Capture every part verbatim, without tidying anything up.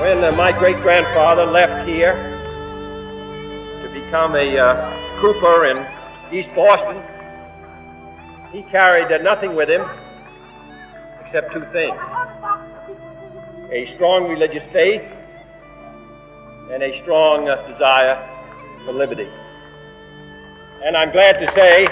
When uh, my great-grandfather left here to become a uh, trooper in East Boston, he carried uh, nothing with him except two things: a strong religious faith and a strong uh, desire for liberty. And I'm glad to say,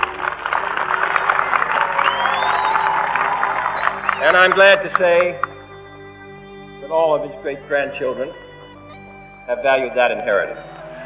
and I'm glad to say that all of his great-grandchildren have valued that inheritance.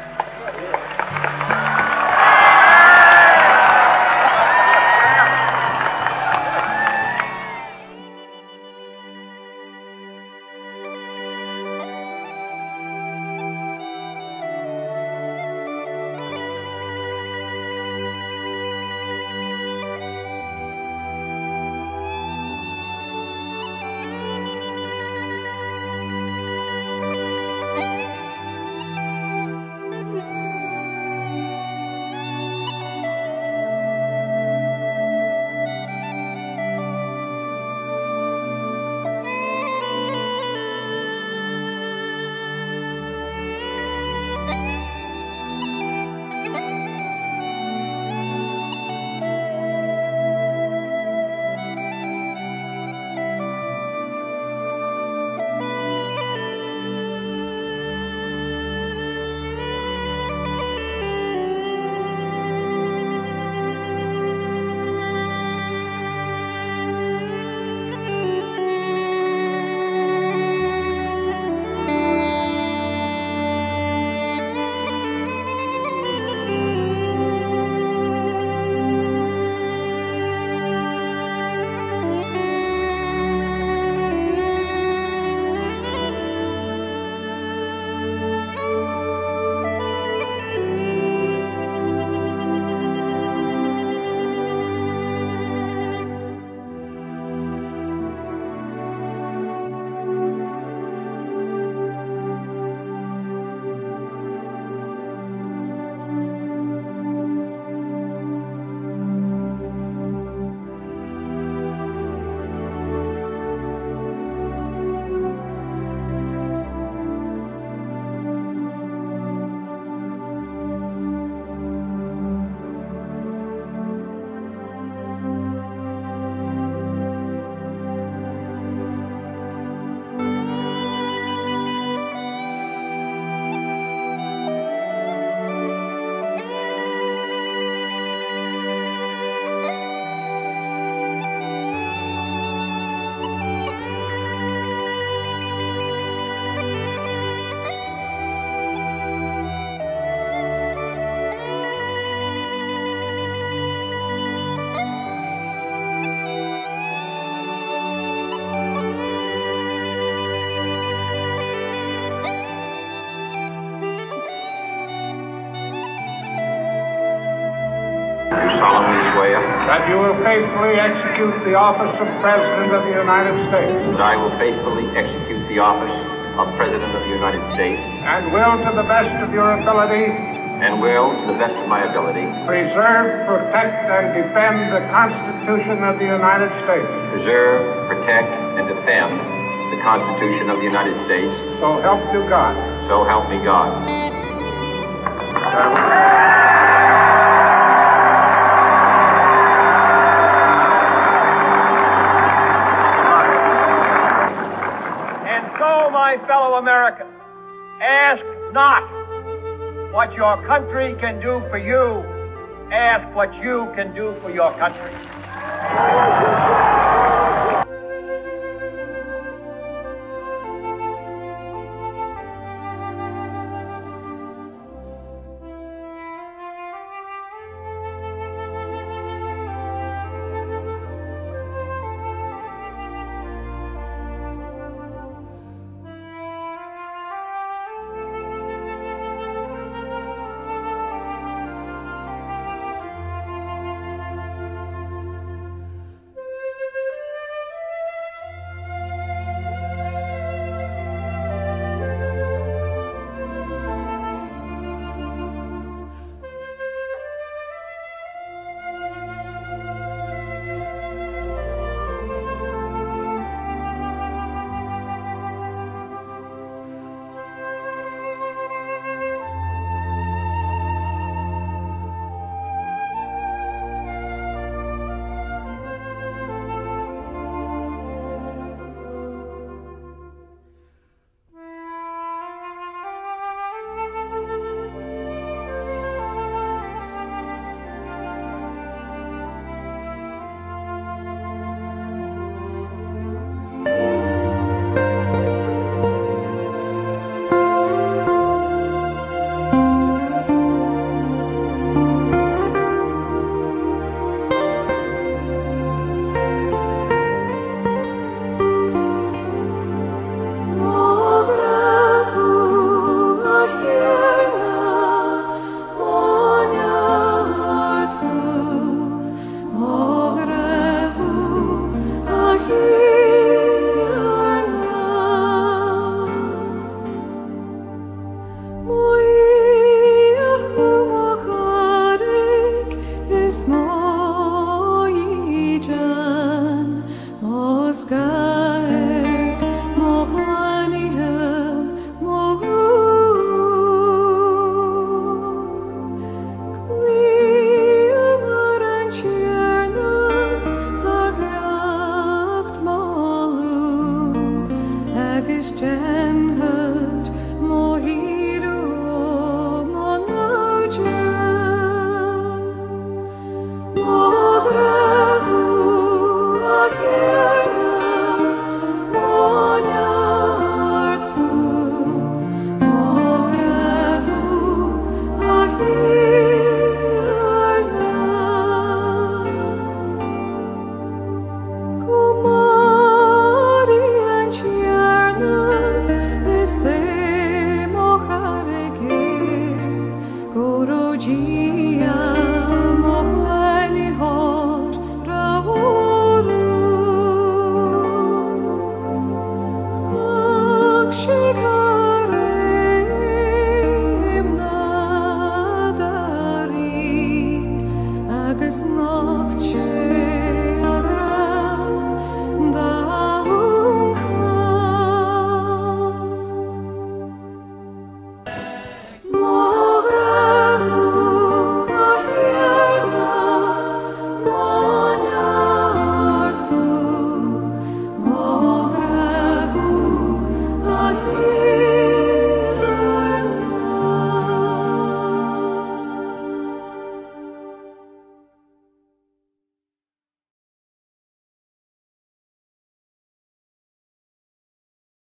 That you will faithfully execute the office of President of the United States. That I will faithfully execute the office of President of the United States. And will, to the best of your ability, And will, to the best of my ability, preserve, protect, and defend the Constitution of the United States. Preserve, protect, and defend the Constitution of the United States. So help you God. So help me God. My fellow Americans, ask not what your country can do for you, ask what you can do for your country. Christian hood.